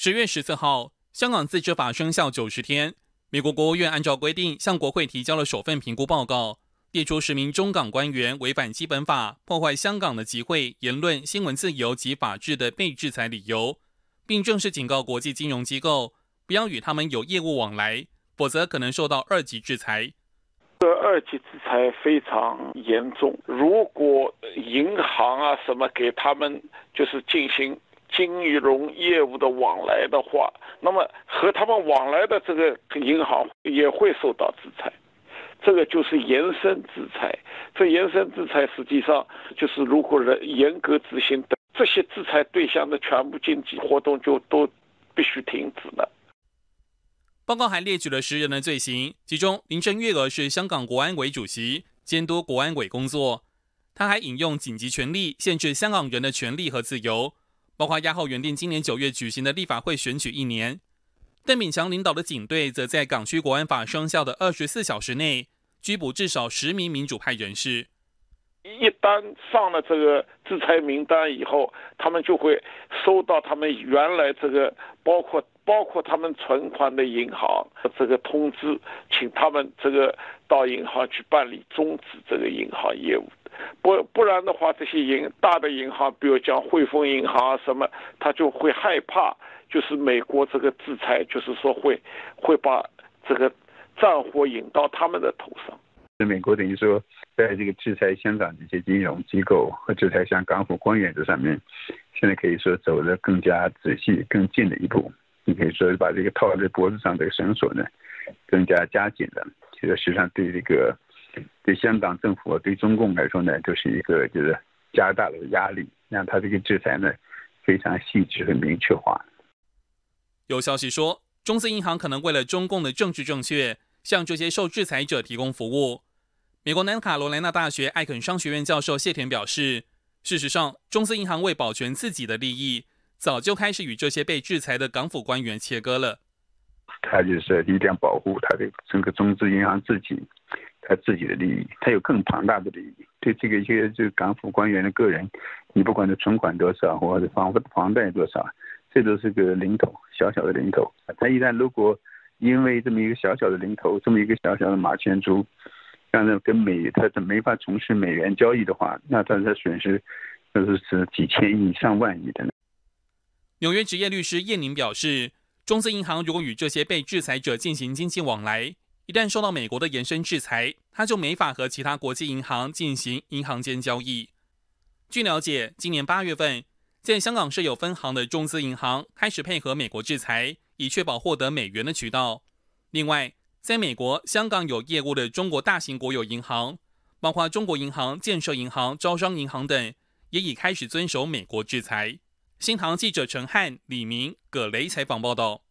10月14号，香港自治法生效90天，美国国务院按照规定向国会提交了首份评估报告，列出10名中港官员违反基本法、破坏香港的集会、言论、新闻自由及法治的被制裁理由，并正式警告国际金融机构不要与他们有业务往来，否则可能受到2级制裁。 这2级制裁非常严重，如果银行啊什么给他们就是进行金融业务的往来的话，那么和他们往来的这个银行也会受到制裁，这个就是延伸制裁。这延伸制裁实际上就是如果严格执行的，这些制裁对象的全部经济活动就都必须停止了。 报告还列举了10人的罪行，其中林郑月娥是香港国安委主席，监督国安委工作。他还引用紧急权力限制香港人的权利和自由，包括押后原定今年9月举行的立法会选举1年。邓炳强领导的警队则在港区国安法生效的24小时内拘捕至少10名民主派人士。 一旦上了这个制裁名单以后，他们就会收到他们原来这个包括他们存款的银行这个通知，请他们这个到银行去办理终止这个银行业务。不然的话，这些大的银行，比如讲汇丰银行啊什么，他就会害怕，就是美国这个制裁，就是说会把这个战火引到他们的头上。 美国等于说，在这个制裁香港这些金融机构和制裁像港府官员这上面，现在可以说走得更加仔细、更近的一步。你可以说把这个套在脖子上这个绳索呢，更加加紧了。其实实际上对香港政府、对中共来说呢，就是一个就是加大了压力，让他这个制裁呢非常细致和明确化。 有消息说，中资银行可能为了中共的政治正确，向这些受制裁者提供服务。美国南卡罗来纳大学艾肯商学院教授谢田表示，事实上，中资银行为保全自己的利益，早就开始与这些被制裁的港府官员切割了。 他就是一定要保护他的整个中资银行他自己的利益，他有更庞大的利益。对这个港府官员的个人，你不管是存款多少或者房贷多少，这都是个零头，小小的零头。他一旦如果因为这么一个小小的零头，这么一个小小的马前卒，让他他没法从事美元交易的话，那他的损失就是几千亿、上万亿的。 纽约职业律师叶宁表示，中资银行如果与这些被制裁者进行经济往来，一旦受到美国的延伸制裁，他就没法和其他国际银行进行银行间交易。据了解，今年8月份，在香港设有分行的中资银行开始配合美国制裁，以确保获得美元的渠道。另外，在美国、香港有业务的中国大型国有银行，包括中国银行、建设银行、招商银行等，也已开始遵守美国制裁。新唐记者陈汉、李明、葛雷采访报道。